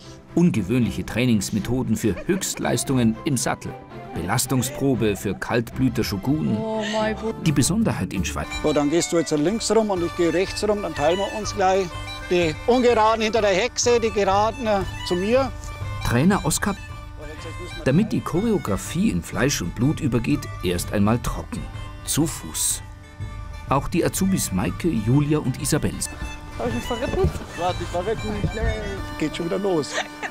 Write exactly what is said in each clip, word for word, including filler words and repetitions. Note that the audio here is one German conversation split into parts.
Ungewöhnliche Trainingsmethoden für Höchstleistungen im Sattel. Belastungsprobe für Kaltblüter Shogun. Oh mein Gott. Die Besonderheit in Schweiz. So, dann gehst du jetzt links rum und ich gehe rechts rum, dann teilen wir uns gleich. Die Ungeraden hinter der Hexe, die Geraden zu mir. Trainer Oskar, damit die Choreografie in Fleisch und Blut übergeht, erst einmal trocken, zu Fuß. Auch die Azubis Maike, Julia und Isabel. Habe ich mich verritten? Warte, ich verrecken nicht schnell. Geht schon wieder los.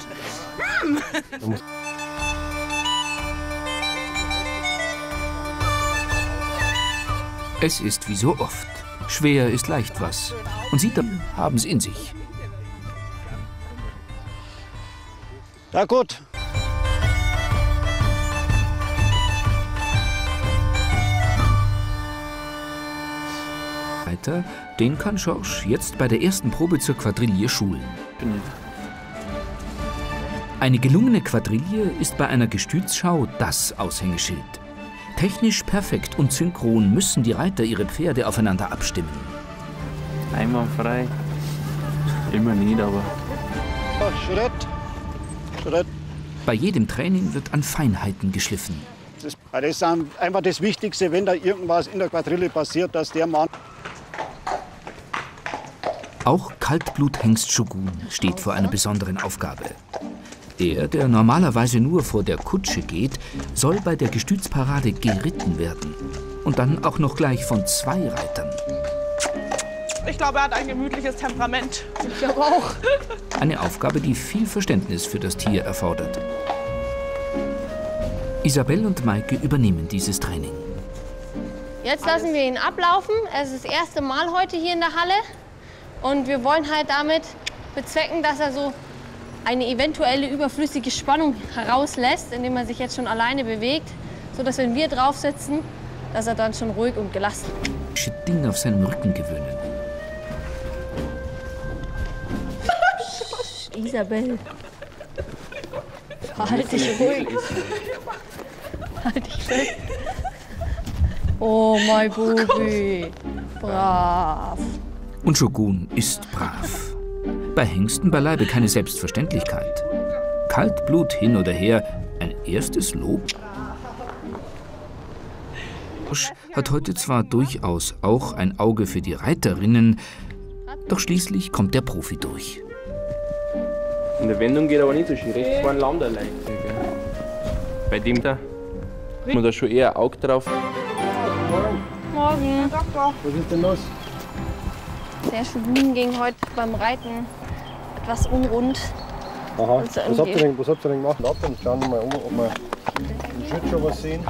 Es ist wie so oft. Schwer ist leicht was. Und sie haben es in sich. Ja gut. Weiter, den kann Schorsch jetzt bei der ersten Probe zur Quadrille schulen. Eine gelungene Quadrille ist bei einer Gestütsschau das Aushängeschild. Technisch perfekt und synchron müssen die Reiter ihre Pferde aufeinander abstimmen. Einwandfrei. Immer nicht, aber... Schritt, Schritt. Bei jedem Training wird an Feinheiten geschliffen. Das, das ist einfach das Wichtigste, wenn da irgendwas in der Quadrille passiert, dass der Mann... Auch Kaltbluthengst Shogun steht vor einer besonderen Aufgabe. Er, der normalerweise nur vor der Kutsche geht, soll bei der Gestütsparade geritten werden. Und dann auch noch gleich von zwei Reitern. Ich glaube, er hat ein gemütliches Temperament. Ich glaube auch. Eine Aufgabe, die viel Verständnis für das Tier erfordert. Isabel und Maike übernehmen dieses Training. Jetzt lassen wir ihn ablaufen. Es ist das erste Mal heute hier in der Halle. Und wir wollen halt damit bezwecken, dass er so eine eventuelle überflüssige Spannung herauslässt, indem er sich jetzt schon alleine bewegt, sodass, wenn wir drauf sitzen, dass er dann schon ruhig und gelassen Ding auf seinem Rücken gewöhnen. Isabel, halt dich ruhig. Halt dich fest. Oh, mein Bubi. Brav. Und Shogun ist brav. Bei Hengsten beileibe keine Selbstverständlichkeit. Kaltblut hin oder her, ein erstes Lob. Schorsch hat heute zwar durchaus auch ein Auge für die Reiterinnen, doch schließlich kommt der Profi durch. In der Wendung geht aber nicht so schön. Rechts vorne landet er leicht. Bei dem da hat man da schon eher ein Auge drauf. Morgen. Was ist denn los? Der Shogun ging heute beim Reiten etwas unrund. Aha, Also was habt, ihr denn, was habt ihr denn gemacht? Ab und schauen wir mal um, ob wir im Schritt schon was sehen.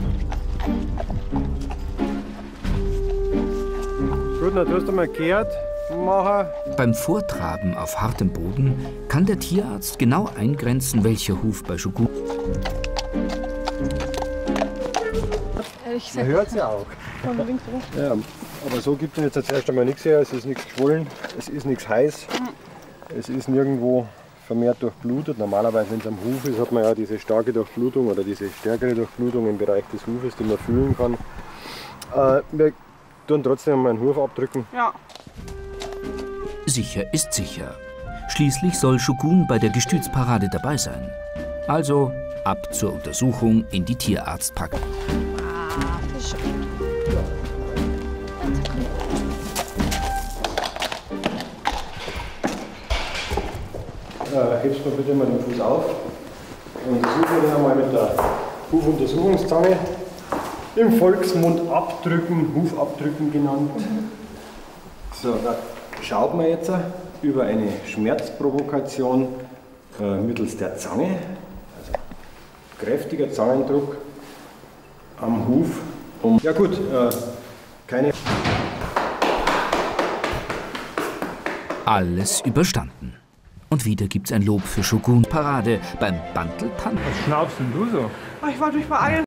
Gut, dann tust du mal kehrt machen. Beim Vortraben auf hartem Boden kann der Tierarzt genau eingrenzen, welcher Huf bei Shogun. Man hört es ja auch. Ja, aber so gibt es jetzt zuerst einmal nichts her. Es ist nichts geschwollen, es ist nichts heiß, es ist nirgendwo vermehrt durchblutet. Normalerweise, wenn es am Huf ist, hat man ja diese starke Durchblutung oder diese stärkere Durchblutung im Bereich des Hufes, die man fühlen kann. Äh, wir tun trotzdem mal einen Huf abdrücken. Ja. Sicher ist sicher. Schließlich soll Shogun bei der Gestütsparade dabei sein. Also ab zur Untersuchung in die Tierarztpraxis. Äh, hebst mir bitte mal den Fuß auf und untersuchen wir den einmal mit der Hufuntersuchungszange. Im Volksmund abdrücken, Huf abdrücken genannt. So, da schaut man jetzt über eine Schmerzprovokation äh, mittels der Zange, also kräftiger Zangendruck am Huf. Um, ja gut, äh, keine... Alles überstanden. Und wieder gibt's ein Lob für Shogun. Parade beim Banteltanz. Was schnaufst denn du so? Oh, ich wollte mich beeilen.